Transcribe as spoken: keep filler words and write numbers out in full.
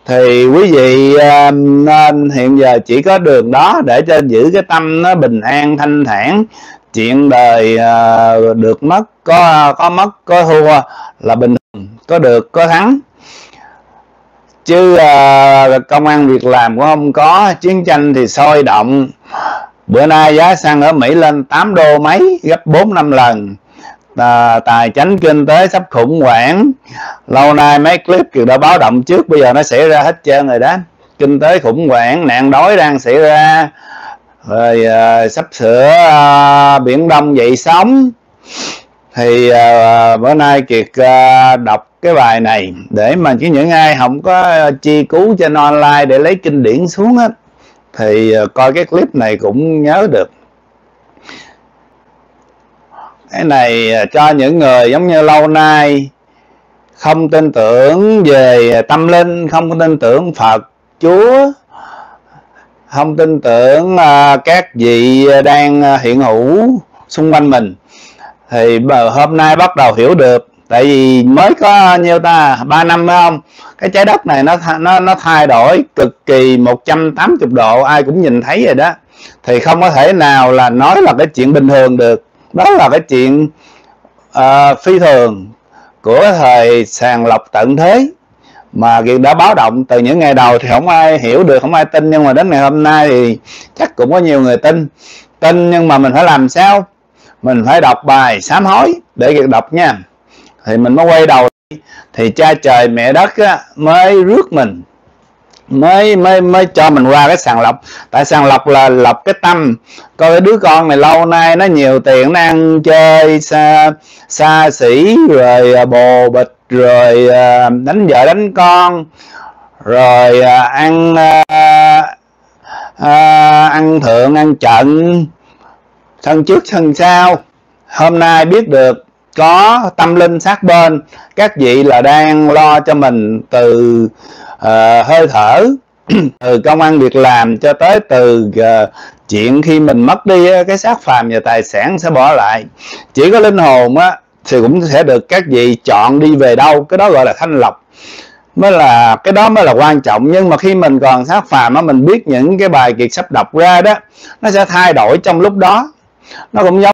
Thì quý vị uh, nên hiện giờ chỉ có đường đó để cho giữ cái tâm nó bình an thanh thản. Chuyện đời uh, được mất, có có mất có thua là bình thường, có được có thắng, chứ uh, công ăn việc làm cũng không có. Chiến tranh thì sôi động. Bữa nay giá xăng ở Mỹ lên tám đô mấy, gấp bốn năm lần. À, tài chánh kinh tế sắp khủng hoảng. Lâu nay mấy clip kiểu đã báo động trước, bây giờ nó xảy ra hết trơn rồi đó. Kinh tế khủng hoảng, nạn đói đang xảy ra, rồi à, sắp sửa à, Biển Đông dậy sóng. Thì à, bữa nay Kiệt à, đọc cái bài này để mà chứ những ai không có chi cứu trên online để lấy kinh điển xuống á, thì à, coi cái clip này cũng nhớ được. Cái này cho những người giống như lâu nay không tin tưởng về tâm linh, không tin tưởng Phật Chúa, không tin tưởng uh, các vị đang hiện hữu xung quanh mình, thì hôm nay bắt đầu hiểu được. Tại vì mới có nhiêu ta ba năm phải không, cái trái đất này nó nó nó thay đổi cực kỳ một trăm tám mươi độ, ai cũng nhìn thấy rồi đó. Thì không có thể nào là nói là cái chuyện bình thường được. Đó là cái chuyện uh, phi thường của thời sàng lọc tận thế, mà Kiệt đã báo động từ những ngày đầu thì không ai hiểu được, không ai tin. Nhưng mà đến ngày hôm nay thì chắc cũng có nhiều người tin tin nhưng mà mình phải làm sao? Mình phải đọc bài sám hối để Kiệt đọc nha, thì mình mới quay đầu, thì cha trời mẹ đất á, mới rước mình, mới mới mới cho mình qua cái sàng lọc. Tại sàng lọc là lọc cái tâm, coi cái đứa con này lâu nay nó nhiều tiền, nó ăn chơi xa xa xỉ, rồi bồ bịch, rồi đánh vợ đánh con, rồi ăn ăn thượng ăn trận, thân trước thân sau. Hôm nay biết được có tâm linh sát bên, các vị là đang lo cho mình từ uh, hơi thở, từ công ăn việc làm, cho tới từ uh, chuyện khi mình mất đi cái xác phàm và tài sản sẽ bỏ lại. Chỉ có linh hồn á thì cũng sẽ được các vị chọn đi về đâu, cái đó gọi là thanh lọc, mới là cái đó mới là quan trọng. Nhưng mà khi mình còn xác phàm á, mình biết những cái bài Kiệt sắp đọc ra đó, nó sẽ thay đổi trong lúc đó. Nó cũng giống